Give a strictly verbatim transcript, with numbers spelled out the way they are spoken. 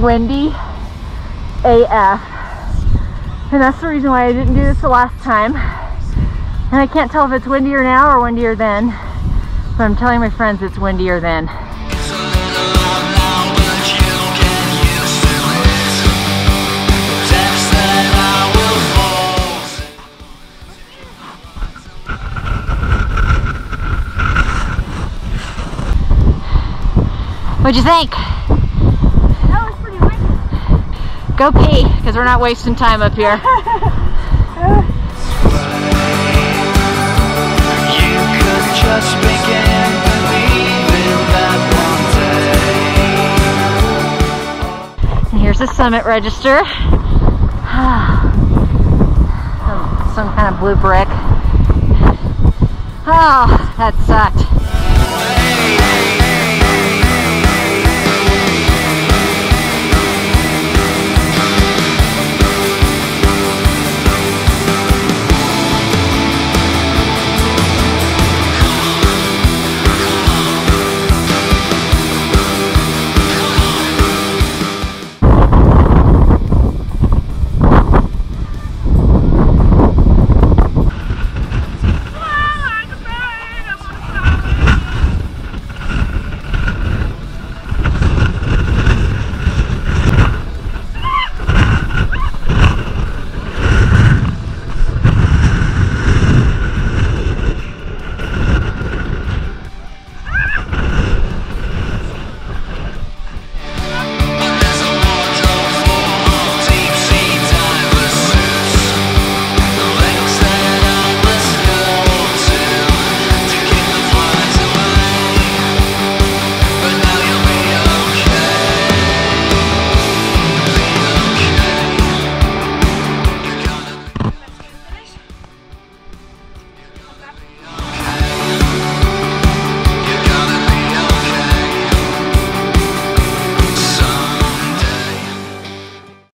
windy A F. And that's the reason why I didn't do this the last time. And I can't tell if it's windier now or windier then. But I'm telling my friends it's windier then. What'd you think? That was pretty windy. Go pee, because we're not wasting time up here. You could just begin believing that one day. And here's the summit register. some, some kind of blue brick. Oh, that sucked.